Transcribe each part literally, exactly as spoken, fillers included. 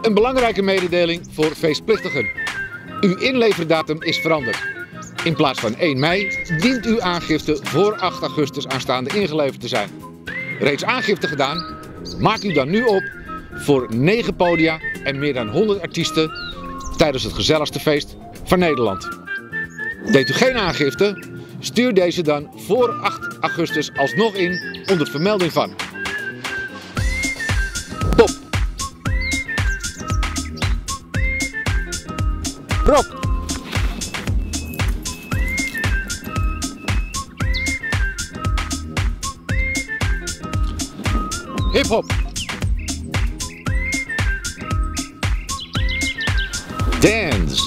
Een belangrijke mededeling voor feestplichtigen. Uw inleverdatum is veranderd. In plaats van één mei dient uw aangifte voor acht augustus aanstaande ingeleverd te zijn. Reeds aangifte gedaan? Maak u dan nu op voor negen podia en meer dan honderd artiesten tijdens het gezelligste feest van Nederland. Deed u geen aangifte? Stuur deze dan voor acht augustus alsnog in onder vermelding van Pop, Rock, Hip-hop, Dance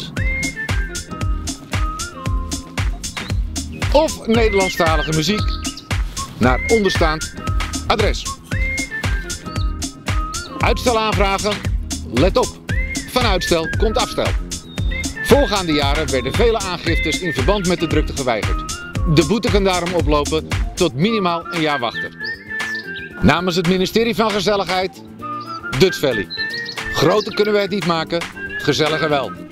of Nederlandstalige muziek naar onderstaand adres. Uitstel aanvragen? Let op, van uitstel komt afstel. Voorgaande jaren werden vele aangiftes in verband met de drukte geweigerd. De boete kan daarom oplopen tot minimaal een jaar wachten. Namens het ministerie van Gezelligheid, Dutch Valley. Groter kunnen wij het niet maken, gezelliger wel.